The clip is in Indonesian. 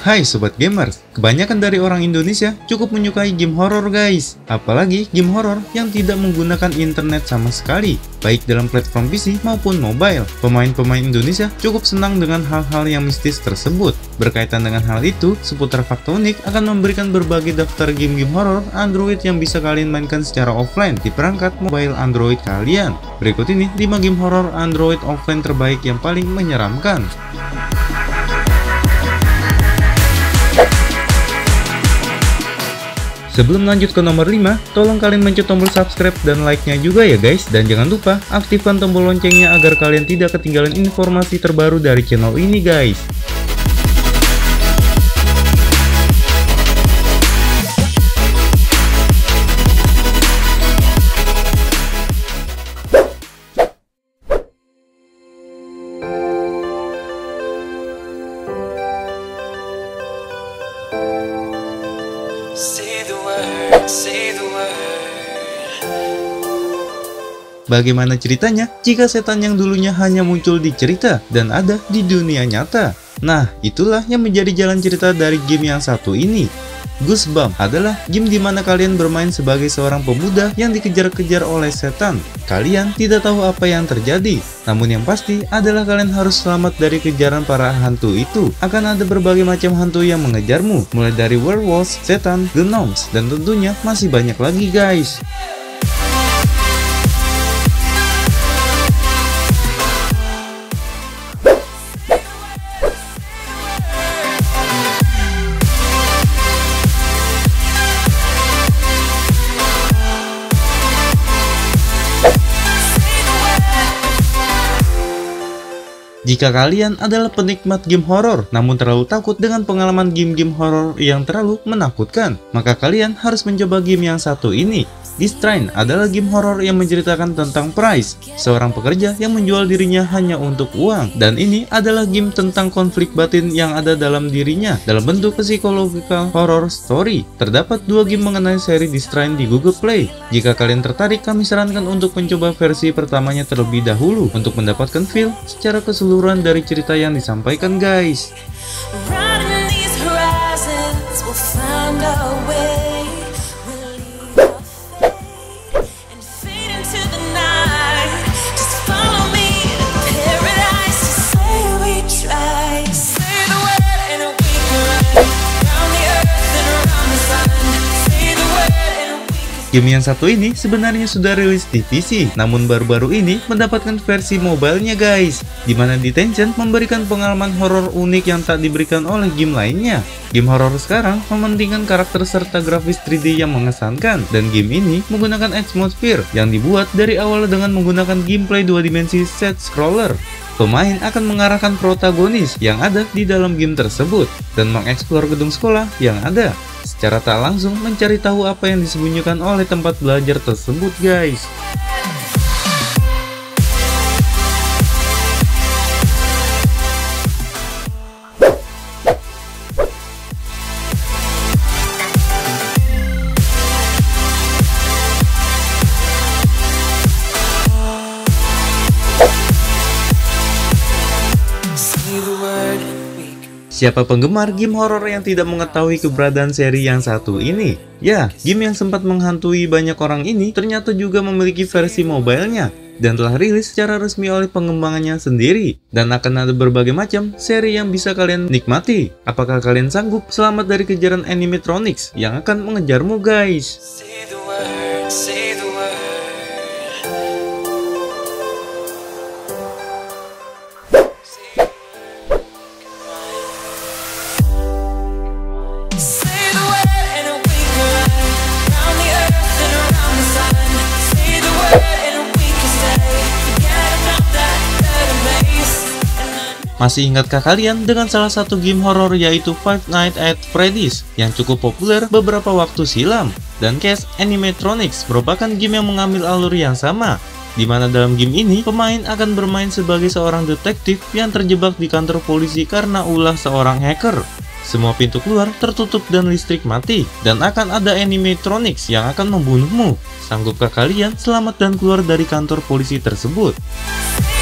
Hai Sobat Gamers, kebanyakan dari orang Indonesia cukup menyukai game horor guys. Apalagi game horor yang tidak menggunakan internet sama sekali, baik dalam platform PC maupun mobile. Pemain-pemain Indonesia cukup senang dengan hal-hal yang mistis tersebut. Berkaitan dengan hal itu, seputar Fakta Unik akan memberikan berbagai daftar game-game horor Android yang bisa kalian mainkan secara offline di perangkat mobile Android kalian. Berikut ini 5 game horor Android offline terbaik yang paling menyeramkan. Sebelum lanjut ke nomor 5, tolong kalian mencet tombol subscribe dan like-nya juga ya guys. Dan jangan lupa aktifkan tombol loncengnya agar kalian tidak ketinggalan informasi terbaru dari channel ini guys. Bagaimana ceritanya jika setan yang dulunya hanya muncul di cerita dan ada di dunia nyata? Nah, itulah yang menjadi jalan cerita dari game yang satu ini. Goosebumps adalah game di mana kalian bermain sebagai seorang pemuda yang dikejar-kejar oleh setan. Kalian tidak tahu apa yang terjadi, namun yang pasti adalah kalian harus selamat dari kejaran para hantu itu. Akan ada berbagai macam hantu yang mengejarmu, mulai dari werewolves, setan, gnomes, dan tentunya masih banyak lagi guys. Jika kalian adalah penikmat game horor namun terlalu takut dengan pengalaman game-game horor yang terlalu menakutkan, maka kalian harus mencoba game yang satu ini. This Train adalah game horor yang menceritakan tentang Price, seorang pekerja yang menjual dirinya hanya untuk uang. Dan ini adalah game tentang konflik batin yang ada dalam dirinya dalam bentuk psychological horror story. Terdapat 2 game mengenai seri This Train di Google Play. Jika kalian tertarik, kami sarankan untuk mencoba versi pertamanya terlebih dahulu untuk mendapatkan feel secara keseluruhan dari cerita yang disampaikan guys. Game yang satu ini sebenarnya sudah rilis di PC, namun baru-baru ini mendapatkan versi mobile-nya guys, dimana Detention memberikan pengalaman horor unik yang tak diberikan oleh game lainnya. Game horor sekarang mementingkan karakter serta grafis 3D yang mengesankan, dan game ini menggunakan atmosphere yang dibuat dari awal dengan menggunakan gameplay 2 dimensi side scroller. Pemain akan mengarahkan protagonis yang ada di dalam game tersebut dan mengeksplor gedung sekolah yang ada, secara tak langsung mencari tahu apa yang disembunyikan oleh tempat belajar tersebut guys. Siapa penggemar game horor yang tidak mengetahui keberadaan seri yang satu ini? Ya, game yang sempat menghantui banyak orang ini ternyata juga memiliki versi mobile-nya dan telah rilis secara resmi oleh pengembangannya sendiri, dan akan ada berbagai macam seri yang bisa kalian nikmati. Apakah kalian sanggup selamat dari kejaran animatronics yang akan mengejarmu guys? Masih ingatkah kalian dengan salah satu game horor yaitu Five Nights at Freddy's yang cukup populer beberapa waktu silam? Dan Case Animatronics merupakan game yang mengambil alur yang sama, di mana dalam game ini pemain akan bermain sebagai seorang detektif yang terjebak di kantor polisi karena ulah seorang hacker. Semua pintu keluar tertutup dan listrik mati, dan akan ada animatronics yang akan membunuhmu. Sanggupkah kalian selamat dan keluar dari kantor polisi tersebut?